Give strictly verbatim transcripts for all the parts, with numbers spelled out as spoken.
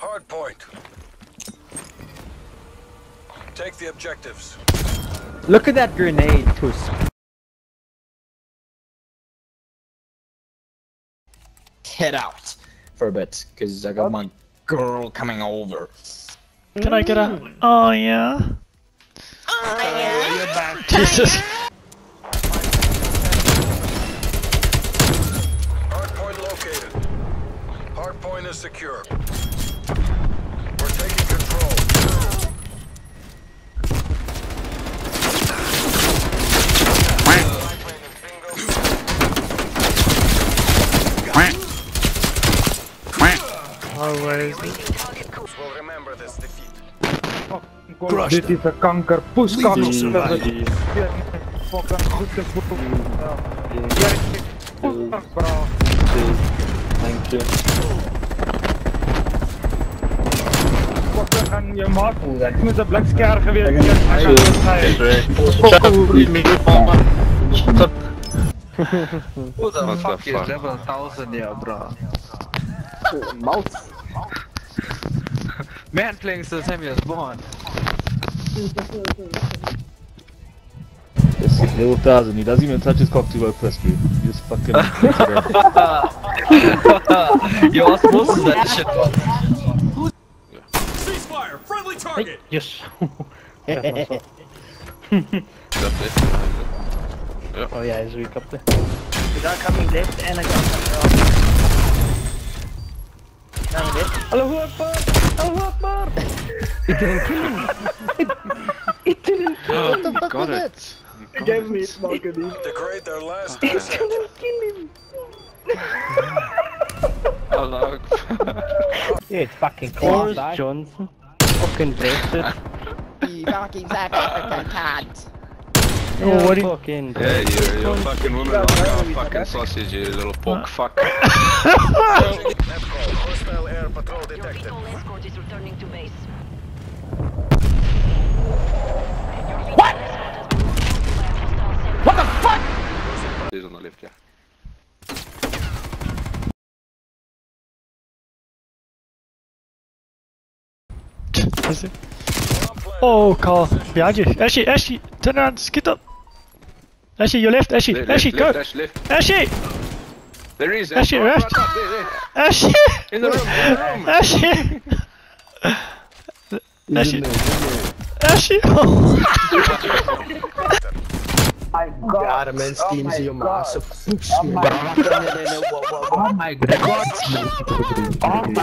hard point. Take the objectives. Look at that grenade, Tusk. Head out for a bit, cause I got my girl coming over. Can I get a? Oh yeah. Oh yeah. Jesus. Hardpoint located. Hardpoint is secure. We're taking control. Always. We'll remember this defeat. Dit is een kanker, poeskanker. Fucking bro. Thank you. Fucking je maat. Met een blikskaar geweest. Who the fuck is level one thousand here, bro? Mouse. Man playing since time he was born. This is level one thousand, he doesn't even touch his cock to go press through. He just fucking... You are supposed to that shit. Ceasefire! Friendly target! Yes. Oh yeah, he's weak up there. We got coming left and I got coming right. Coming left. Allahu Akbar! Allahu Akbar! It didn't kill him! It didn't kill him! What the fuck was that? It gave me it, Malcolm. Degrade their last It asset. didn't kill him! Allah. Yeah, it's fucking Boris close, Johnson. Fucking bastard. You fucking South African cunt. Oh, what are you fucking? Yeah, you're, you're a fucking woman like a fucking sausage, you little pork fuck. Hostile air patrol detected. Escort is returning to base. He's on the left, yeah. Is it? Oh, Carl, behind you. Ashley, Ashley, turn around, skid up. Ashley, your left, Ashley, Left, Ashley, left, go. left, left. Ashley, There he is. Ashley, right, left. right, there, there. Ashley, In the room, in the room. Ashley, Ashley, Ashley. Oh. Ja, man steams in your mass. Oh my god. Oh my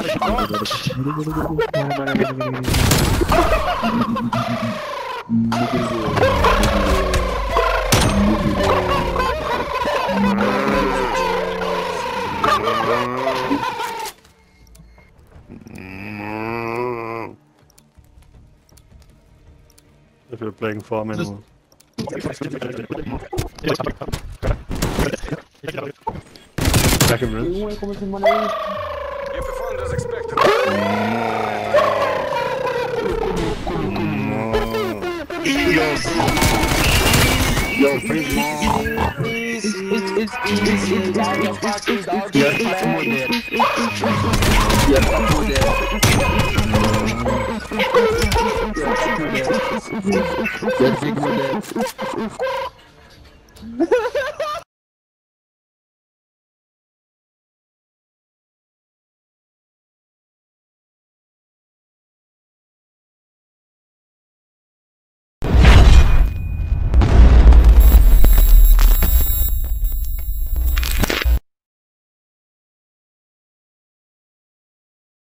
If you're playing farm animal. Back in room. You performed as expected. Yo, please, mom. It's, it's, it's, it's, it's, you're fucking dog. You're fucking with it. You're fucking with it. You're fucking with it.